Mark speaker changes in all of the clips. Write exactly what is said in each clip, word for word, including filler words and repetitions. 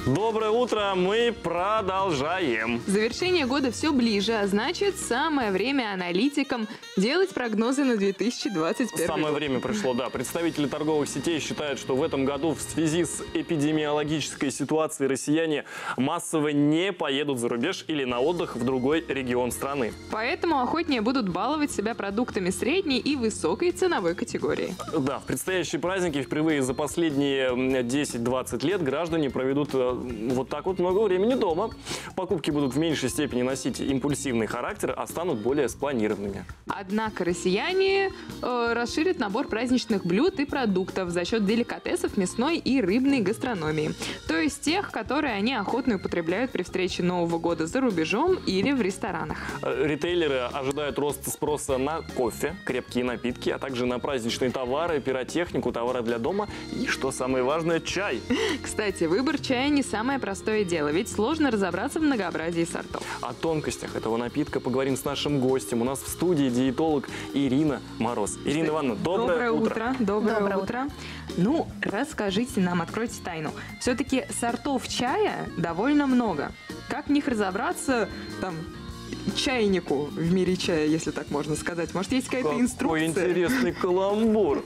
Speaker 1: Доброе утро, мы продолжаем.
Speaker 2: Завершение года все ближе, а значит, самое время аналитикам делать прогнозы на две тысячи двадцать первый
Speaker 1: Самое
Speaker 2: год.
Speaker 1: время пришло, да. Представители торговых сетей считают, что в этом году в связи с эпидемиологической ситуацией россияне массово не поедут за рубеж или на отдых в другой регион страны.
Speaker 2: Поэтому охотнее будут баловать себя продуктами средней и высокой ценовой категории.
Speaker 1: Да, в предстоящие праздники впервые за последние десять-двадцать лет граждане проведут вот так вот много времени дома. Покупки будут в меньшей степени носить импульсивный характер, а станут более спланированными.
Speaker 2: Однако россияне э, расширят набор праздничных блюд и продуктов за счет деликатесов мясной и рыбной гастрономии. То есть тех, которые они охотно употребляют при встрече Нового года за рубежом или в ресторанах.
Speaker 1: Ритейлеры ожидают роста спроса на кофе, крепкие напитки, а также на праздничные товары, пиротехнику, товары для дома и, что самое важное, чай.
Speaker 2: Кстати, выбор чая не самое простое дело, ведь сложно разобраться в многообразии сортов.
Speaker 1: О тонкостях этого напитка поговорим с нашим гостем. У нас в студии диетолог Ирина Мороз. Ирина Ивановна, доброе,
Speaker 2: Доброе
Speaker 1: утро.
Speaker 2: утро. Доброе,
Speaker 3: Доброе
Speaker 2: утро. Ну, расскажите нам, откройте тайну. Все-таки сортов чая довольно много. Как в них разобраться, там, чайнику в мире чая, если так можно сказать? Может, есть какая-то
Speaker 1: Какой
Speaker 2: инструкция?
Speaker 1: интересный каламбур.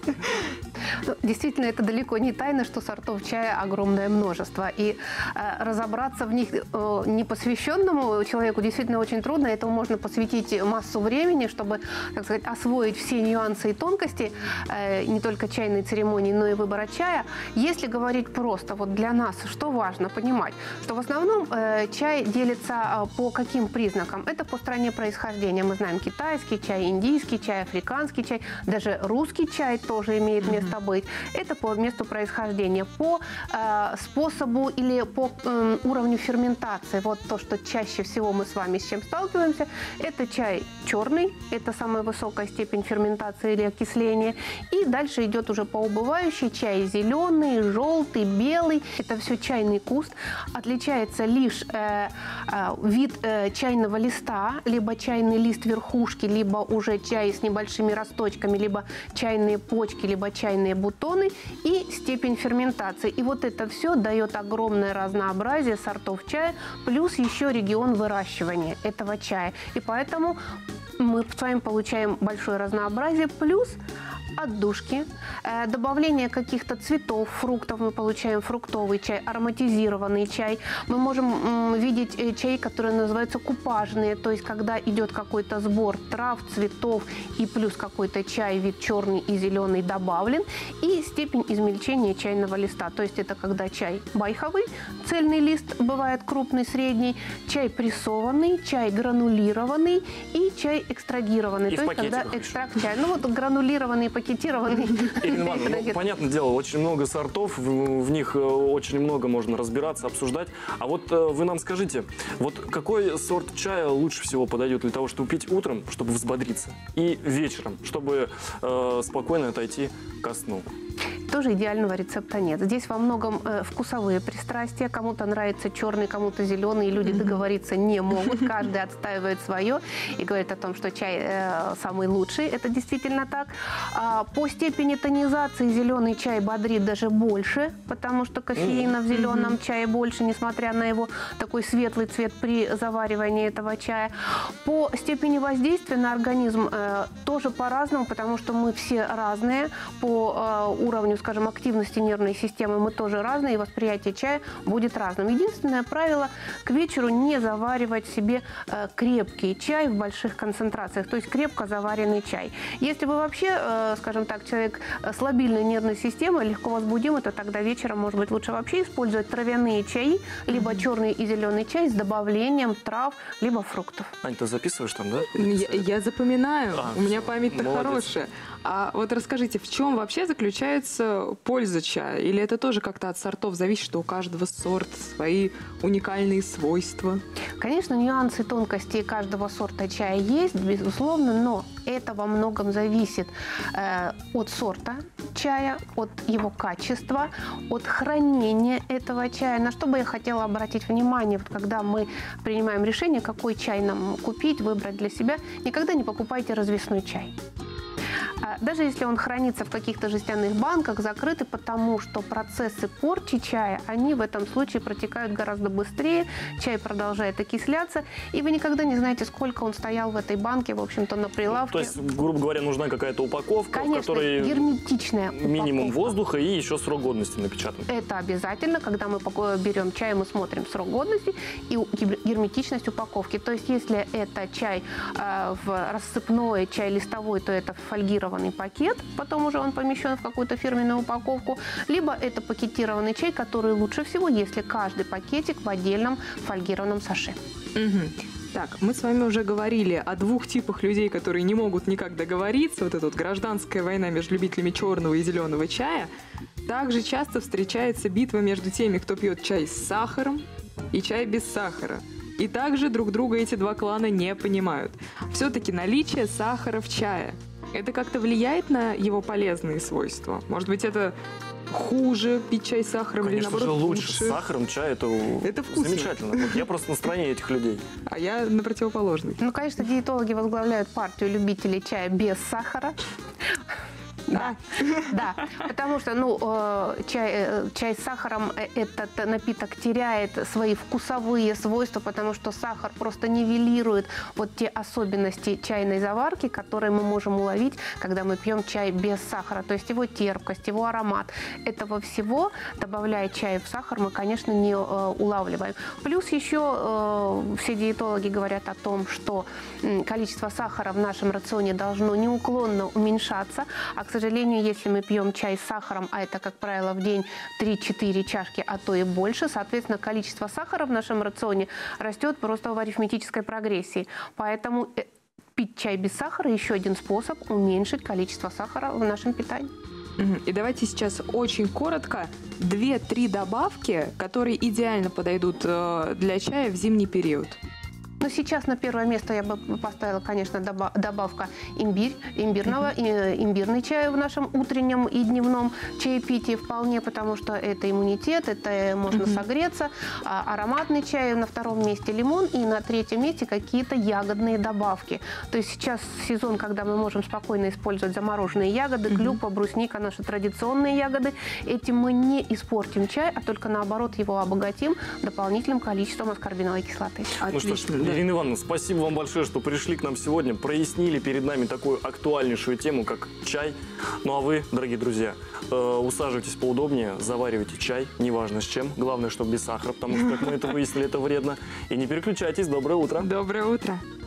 Speaker 3: Ну, действительно, это далеко не тайна, что сортов чая огромное множество. И э, разобраться в них э, непосвященному человеку действительно очень трудно. Этому можно посвятить массу времени, чтобы, так сказать, освоить все нюансы и тонкости э, не только чайной церемонии, но и выбора чая. Если говорить просто, вот для нас, что важно понимать, что в основном э, чай делится э, по каким признакам? Это по стране происхождения. Мы знаем китайский чай, индийский чай, африканский чай, даже русский чай тоже имеет место быть. Это по месту происхождения, по э, способу или по э, уровню ферментации. Вот то, что чаще всего мы с вами с чем сталкиваемся, это чай черный, это самая высокая степень ферментации или окисления. И дальше идет уже по убывающей чай зеленый, желтый, белый. Это все чайный куст. Отличается лишь э, э, вид э, чайного листа, либо чайный лист верхушки, либо уже чай с небольшими росточками, либо чайные почки, либо чайные бутоны и степень ферментации. И вот это все дает огромное разнообразие сортов чая, плюс еще регион выращивания этого чая. И поэтому мы с вами получаем большое разнообразие, плюс отдушки, э, добавление каких-то цветов, фруктов, мы получаем фруктовый чай, ароматизированный чай. Мы можем м, видеть э, чаи, которые называются купажные, то есть когда идет какой-то сбор трав, цветов и плюс какой-то чай, вид черный и зеленый добавлен, и степень измельчения чайного листа. То есть это когда чай байховый, цельный лист, бывает крупный, средний, чай прессованный, чай гранулированный и чай экстрагированный.
Speaker 1: И
Speaker 3: то
Speaker 1: в
Speaker 3: есть когда
Speaker 1: пакетиках
Speaker 3: экстракт чая. Ну вот гранулированный, пакетированный.
Speaker 1: Ирина Ивановна, ну, понятное дело, очень много сортов, в, в них очень много можно разбираться, обсуждать. А вот вы нам скажите, вот какой сорт чая лучше всего подойдет для того, чтобы пить утром, чтобы взбодриться, и вечером, чтобы э, спокойно отойти ко сну?
Speaker 3: Тоже идеального рецепта нет. Здесь во многом э, вкусовые пристрастия. Кому-то нравится черный, кому-то зеленый. И люди договориться не могут. Каждый отстаивает свое и говорит о том, что чай э, самый лучший. Это действительно так. А, по степени тонизации зеленый чай бодрит даже больше, потому что кофеина в зеленом чае больше, несмотря на его такой светлый цвет при заваривании этого чая. По степени воздействия на организм э, тоже по-разному, потому что мы все разные. По э, уровню, скажем, активности нервной системы мы тоже разные, и восприятие чая будет разным. Единственное правило – к вечеру не заваривать себе э, крепкий чай в больших концентрациях, то есть крепко заваренный чай. Если вы вообще, э, скажем так, человек с лобильной нервной системой, легко возбудимый, то тогда вечером, может быть, лучше вообще использовать травяные чаи, либо черный и зеленый чай с добавлением трав, либо фруктов.
Speaker 1: Ань, ты записываешь там, да?
Speaker 2: Я, я запоминаю,
Speaker 1: А,
Speaker 2: у меня
Speaker 1: всё,
Speaker 2: память-то
Speaker 1: молодец.
Speaker 2: хорошая. А вот расскажите, в чем вообще заключается польза чая? Или это тоже как-то от сортов зависит, что у каждого сорта свои уникальные свойства?
Speaker 3: Конечно, нюансы, тонкости каждого сорта чая есть, безусловно, но это во многом зависит э, от сорта чая, от его качества, от хранения этого чая. На что бы я хотела обратить внимание, вот когда мы принимаем решение, какой чай нам купить, выбрать для себя, никогда не покупайте развесной чай. даже если он хранится в каких-то жестяных банках, закрыты, потому что процессы порчи чая, они в этом случае протекают гораздо быстрее, чай продолжает окисляться, и вы никогда не знаете, сколько он стоял в этой банке, в общем-то, на прилавке.
Speaker 1: То есть, грубо говоря, нужна какая-то упаковка,
Speaker 3: Конечно,
Speaker 1: в которой
Speaker 3: герметичная
Speaker 1: минимум
Speaker 3: упаковка.
Speaker 1: воздуха и еще срок годности напечатан.
Speaker 3: Это обязательно, когда мы поко- берем чай, мы смотрим срок годности и у- герметичность упаковки. То есть, если это чай э, в рассыпной, чай листовой, то это фольгированный пакет, потом уже он помещен в какую-то фирменную упаковку, либо это пакетированный чай, который лучше всего, если каждый пакетик в отдельном фольгированном саше.
Speaker 2: Мгм. Так, мы с вами уже говорили о двух типах людей, которые не могут никак договориться. Вот эта вот гражданская война между любителями черного и зеленого чая. Также часто встречается битва между теми, кто пьет чай с сахаром и чай без сахара. И также друг друга эти два клана не понимают. Все-таки наличие сахара в чае, это как-то влияет на его полезные свойства? Может быть, это хуже пить чай с сахаром или
Speaker 1: Конечно же,
Speaker 2: наоборот
Speaker 1: лучше.
Speaker 2: лучше?
Speaker 1: С сахаром чай это,
Speaker 2: Это вкусно.
Speaker 1: замечательно. Вот я просто настроение этих людей.
Speaker 2: А я на противоположный.
Speaker 3: Ну, конечно, диетологи возглавляют партию любителей чая без сахара. Да, да, потому что, ну, э, чай, э, чай с сахаром э, этот напиток теряет свои вкусовые свойства, потому что сахар просто нивелирует вот те особенности чайной заварки, которые мы можем уловить, когда мы пьем чай без сахара. То есть его терпкость, его аромат. Этого всего, добавляя чай в сахар, мы, конечно, не э, улавливаем. Плюс еще э, все диетологи говорят о том, что м, количество сахара в нашем рационе должно неуклонно уменьшаться, а, к сожалению, если мы пьем чай с сахаром, а это, как правило, в день три-четыре чашки, а то и больше, соответственно, количество сахара в нашем рационе растет просто в арифметической прогрессии. Поэтому э, пить чай без сахара – еще один способ уменьшить количество сахара в нашем питании.
Speaker 2: Мгм. И давайте сейчас очень коротко две-три добавки, которые идеально подойдут э, для чая в зимний период.
Speaker 3: Но сейчас на первое место я бы поставила, конечно, доба- добавка имбирь, имбирного, э, имбирный чай в нашем утреннем и дневном чаепитии вполне, потому что это иммунитет, это можно
Speaker 2: Мгм.
Speaker 3: согреться. А ароматный чай на втором месте лимон и на третьем месте какие-то ягодные добавки. То есть сейчас сезон, когда мы можем спокойно использовать замороженные ягоды,
Speaker 2: Мгм.
Speaker 3: клюква, брусника, наши традиционные ягоды. Этим мы не испортим чай, а только наоборот его обогатим дополнительным количеством аскорбиновой кислоты.
Speaker 1: Ну что ж,
Speaker 2: Отлично, да.
Speaker 1: Ирина Ивановна, спасибо вам большое, что пришли к нам сегодня, прояснили перед нами такую актуальнейшую тему, как чай. Ну а вы, дорогие друзья, э, усаживайтесь поудобнее, заваривайте чай, неважно с чем, главное, чтобы без сахара, потому что, как мы это выяснили, это вредно. И не переключайтесь, доброе утро.
Speaker 2: Доброе утро.